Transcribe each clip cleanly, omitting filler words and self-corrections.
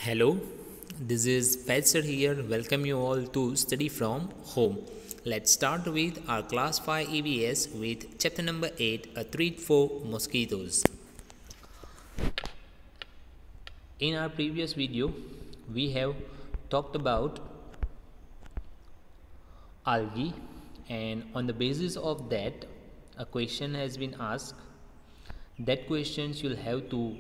Hello, this is Fetzer here. Welcome you all to Study from Home. Let's start with our Class 5 EVS with chapter number 8, A Treat for Mosquitoes. In our previous video, we have talked about algae, and on the basis of that, a question has been asked. That questions you'll have to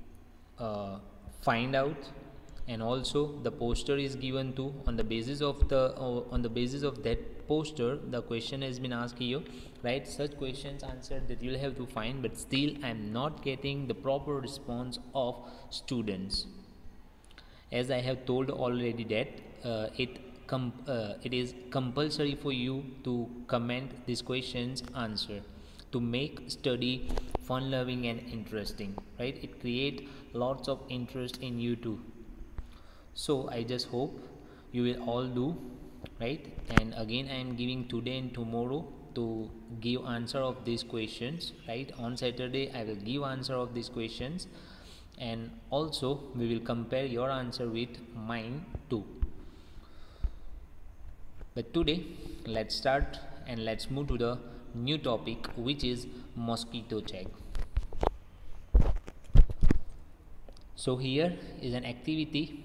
find out, and also the poster is given to on the basis of that poster the question has been asked here. Right, such questions answered that you'll have to find, but still I'm not getting the proper response of students, as I have told already that it is compulsory for you to comment these questions answer to make study fun loving and interesting, right? It create lots of interest in you too. So I just hope you will all do, right? And again I am giving today and tomorrow to give answer of these questions, right? On Saturday I will give answer of these questions, and also we will compare your answer with mine too. But today let's start and let's move to the new topic, which is mosquito check. So here is an activity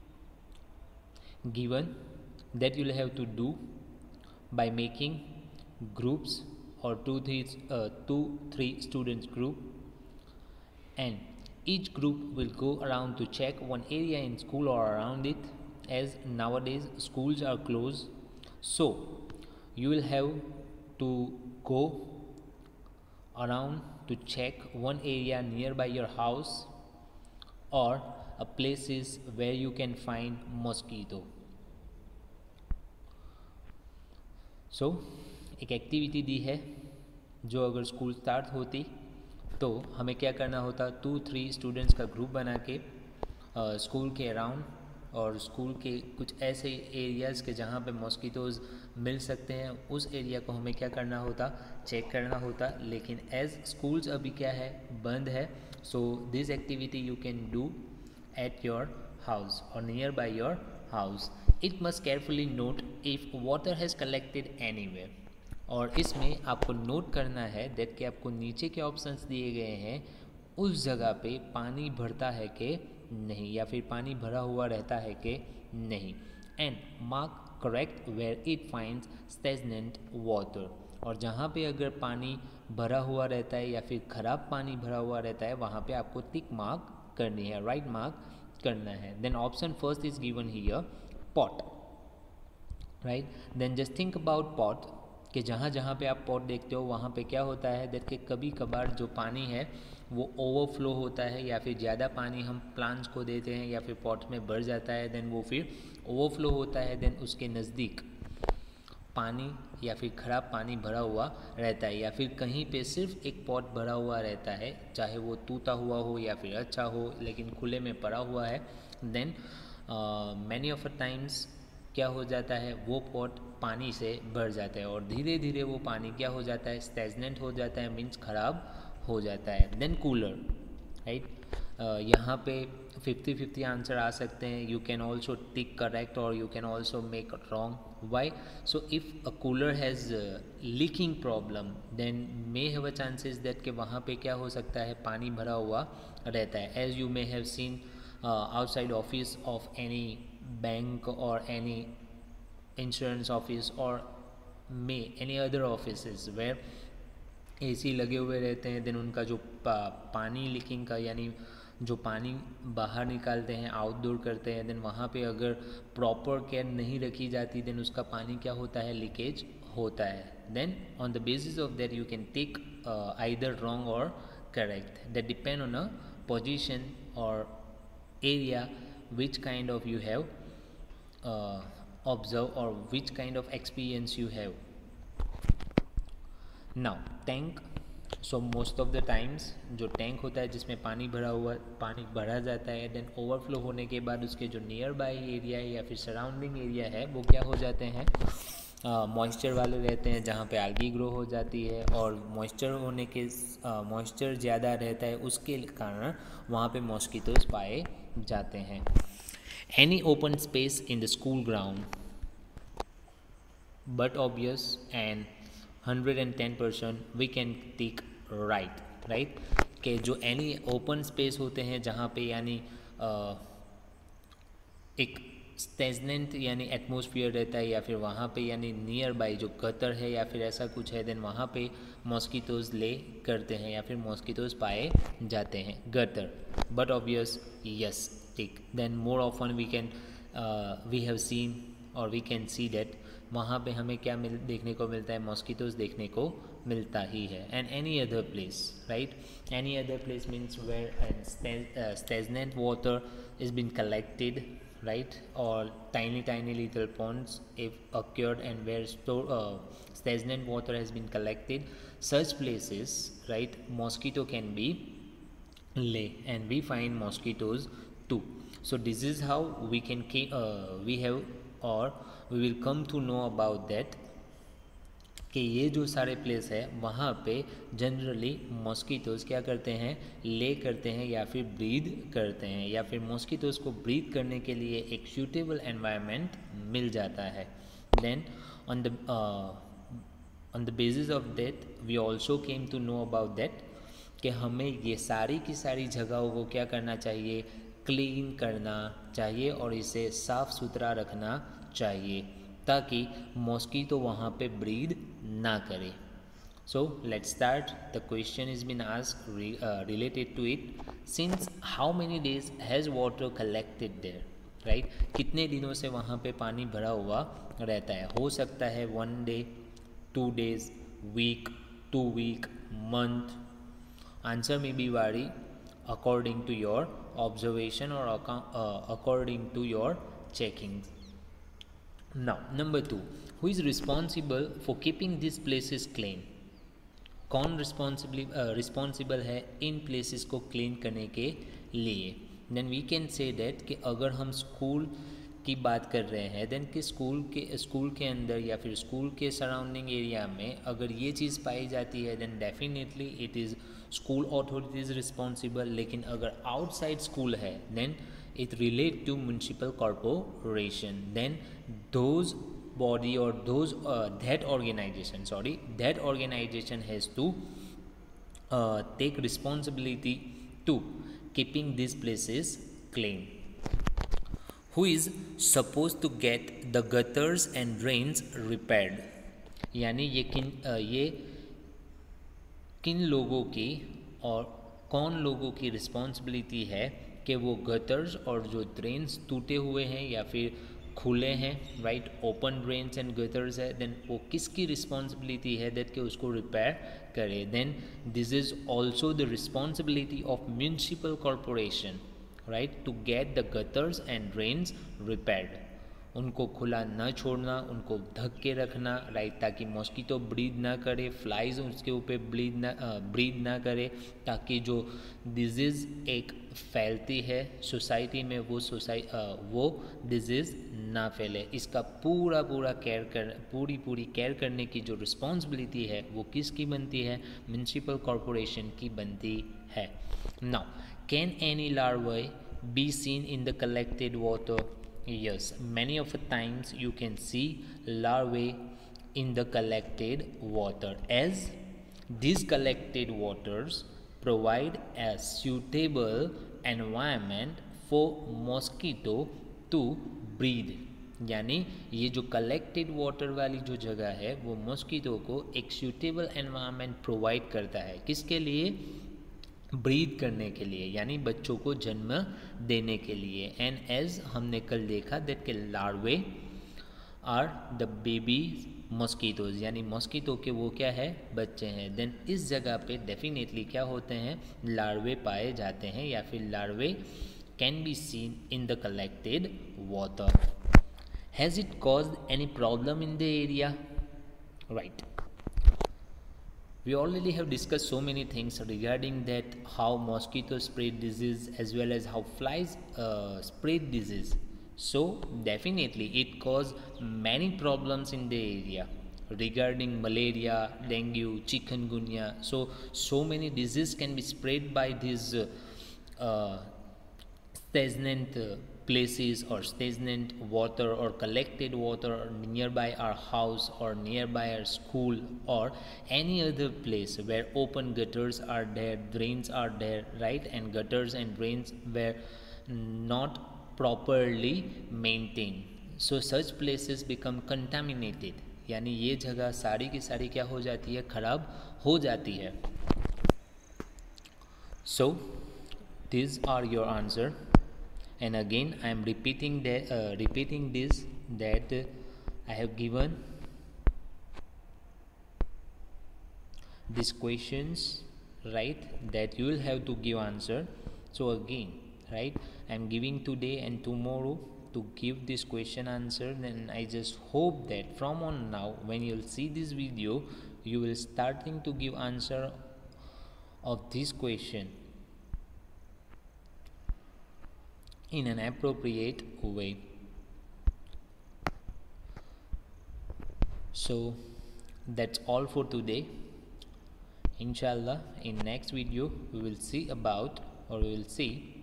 given that you'll have to do by making groups or two three students group, and each group will go around to check one area in school or around it, as nowadays schools are closed. So you will have to go around to check one area nearby your house or places where you can find mosquito. So एक activity दी है जो अगर school start होती तो हमें क्या करना होता, 2-3 स्टूडेंट्स का ग्रुप बना के स्कूल के अराउंड और स्कूल के कुछ ऐसे एरियाज़ के जहाँ पे मॉस्किटोज़ मिल सकते हैं उस एरिया को हमें क्या करना होता, चेक करना होता. लेकिन एज स्कूल्स अभी क्या है, बंद है. So this activity you can do at your house or nearby your house. It must carefully note if water has collected anywhere. और इसमें आपको नोट करना है दैट कि आपको नीचे के ऑप्शंस दिए गए हैं उस जगह पे पानी भरता है कि नहीं, या फिर पानी भरा हुआ रहता है कि नहीं. And mark correct where it finds stagnant water. और जहाँ पे अगर पानी भरा हुआ रहता है या फिर ख़राब पानी भरा हुआ रहता है वहाँ पे आपको टिक मार्क करनी है, राइट मार्क करना है. Then option first is given here, pot, right. Then just think about pot कि जहाँ जहाँ पे आप पॉट देखते हो वहाँ पे क्या होता है दैट कि कभी कभार जो पानी है वो ओवरफ्लो होता है या फिर ज़्यादा पानी हम प्लांट्स को देते हैं या फिर पॉट में भर जाता है, देन वो फिर ओवरफ्लो होता है. देन उसके नज़दीक पानी या फिर ख़राब पानी भरा हुआ रहता है, या फिर कहीं पे सिर्फ एक पॉट भरा हुआ रहता है, चाहे वो टूटा हुआ हो या फिर अच्छा हो लेकिन खुले में पड़ा हुआ है. Then many of a times क्या हो जाता है, वो पॉट पानी से भर जाता है और धीरे धीरे वो पानी क्या हो जाता है, स्टेगनेंट हो जाता है, मीन्स ख़राब हो जाता है. Then cooler, right. यहाँ पे 50-50 आंसर आ सकते हैं. You can also tick correct और you can also make wrong. Why? So if a cooler has leaking problem then may have a chances that कि वहाँ पे क्या हो सकता है, पानी भरा हुआ रहता है. As you may have seen outside office of any bank और एनी इंश्योरेंस ऑफिस और may any other office where AC लगे हुए रहते हैं. देन उनका जो पानी लीकिंग का, यानी जो पानी बाहर निकालते हैं, आउटडोर करते हैं, देन वहाँ पे अगर प्रॉपर केयर नहीं रखी जाती देन उसका पानी क्या होता है, लीकेज होता है. Then on the basis of that you can take either wrong और correct. That depend on a position और area which kind of you have observe और which kind of experience you have. Now tank. So most of the times जो tank होता है जिसमें पानी भरा जाता है, देन ओवरफ्लो होने के बाद उसके जो नियर बाई एरिया है या फिर सराउंडिंग एरिया है वो क्या हो जाते हैं, मॉइस्चर वाले रहते हैं, जहाँ पे algae ग्रो हो जाती है. और मॉइस्चर ज़्यादा रहता है उसके कारण वहाँ पे मॉस्किटोज़ पाए जाते हैं. Any open space in the school ground, but obvious and 110% we can take right कि जो एनी ओपन स्पेस होते हैं जहाँ पे यानी एक स्टेजनेंट यानी एटमॉस्फेयर रहता है या फिर वहाँ पे यानी नियर बाई जो गटर है या फिर ऐसा कुछ है, देन वहाँ पे मॉस्किटोज़ ले करते हैं या फिर मॉस्किटोज़ पाए जाते हैं. गटर बट ऑब्वियस यस ठीक. Then more often we have seen और वी कैन सी दैट वहाँ पे हमें क्या देखने को मिलता है, मॉस्किटोज़ देखने को मिलता ही है. And any other place right, any other place means where stagnant water is been collected, right, or tiny little ponds if occurred and where stagnant water has been collected, such places, right, mosquito can be lay and we find mosquitoes too. So this is how we can we have or we will come to know about that कि ये जो सारे place है वहाँ पे generally mosquitoes क्या करते हैं, ले करते हैं या फिर ब्रीद करते हैं या फिर मॉस्किटोज़ को ब्रीद करने के लिए एक सूटेबल एनवायरनमेंट मिल जाता है. Then on the basis of that we also came to know about that कि हमें ये सारी की सारी जगहों को क्या करना चाहिए, क्लीन करना चाहिए और इसे साफ़ सुथरा रखना चाहिए ताकि मॉस्किटो वहाँ पे ब्रीड ना करे. So let's start. The question is been asked related to it. Since how many days has water collected there, right, कितने दिनों से वहाँ पे पानी भरा हुआ रहता है. हो सकता है 1 day, 2 days, week, 2 week, month. Answer में be vary according to your observation और according to your checking. Now, number 2, who is responsible for keeping these places clean? कौन रिस्पॉन्सिबल है इन प्लेसेस को क्लीन करने के लिए. Then we can say that कि अगर हम स्कूल की बात कर रहे हैं देन कि स्कूल के अंदर या फिर स्कूल के सराउंडिंग एरिया में अगर ये चीज़ पाई जाती है then definitely it is school authorities responsible. लेकिन अगर आउटसाइड स्कूल है then it relate to municipal corporation. Then those body or those that organization has to take responsibility to keeping these places clean. Who is supposed to get the gutters and drains repaired? यानी ये किन लोगों की और कौन लोगों की responsibility है कि वो गटर्स और जो ड्रेन्स टूटे हुए हैं या फिर खुले हैं, right, open drains and gutters है, देन वो किसकी रिस्पॉन्सिबिलिटी है दैट कि उसको रिपेयर करे. Then this is also the responsibility of municipal corporation, right, to get the gutters and drains repaired. उनको खुला न छोड़ना, उनको ढक के रखना, राइट, ताकि मॉस्किटो ब्रीड ना करे, फ्लाइज उसके ऊपर ब्रीड ना करे, ताकि जो डिजीज़ एक फैलती है सोसाइटी में वो डिजीज़ ना फैले. इसका पूरा केयर करने की जो रिस्पॉन्सिबिलिटी है वो किसकी बनती है, म्यूनिसिपल कॉरपोरेशन की बनती है. Now can any larva be seen in the collected water? Yes, many of the times you can see larvae in the collected water, as these collected waters provide a suitable environment for mosquito to breed. यानी ये जो collected water वाली जो जगह है वो mosquito को एक सूटेबल एनवायरनमेंट प्रोवाइड करता है. किसके लिए? ब्रीड करने के लिए, यानी बच्चों को जन्म देने के लिए. एंड एज हमने कल देखा दैट के larvae are the baby mosquitoes, यानी मॉस्किटो के वो क्या है, बच्चे हैं. देन इस जगह पे डेफिनेटली क्या होते हैं, लार्वे पाए जाते हैं या फिर larvae can be seen in the collected water. Has it caused any problem in the area? Right, we already have discussed so many things regarding that, how mosquitoes spread disease as well as how flies spread disease. So definitely it caused many problems in the area regarding malaria, dengue, chikungunya. So many diseases can be spread by these stagnant places or stagnant water or collected water nearby our house or nearby our school or any other place where open gutters are there, drains are there, right? And gutters and drains were not properly maintained, so such places become contaminated, यानी ये जगह सारी की सारी क्या हो जाती है, खराब हो जाती है. So these are your answer, and again I am repeating this that I have given these questions, right, that you will have to give answer. So again, right, I am giving today and tomorrow to give this question answer. Then I just hope that from on now when you'll see this video you will starting to give answer of this question in an appropriate way. So that's all for today. Inshallah, in next video we will see about, or we will see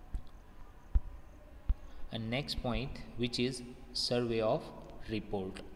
a next point, which is survey of report.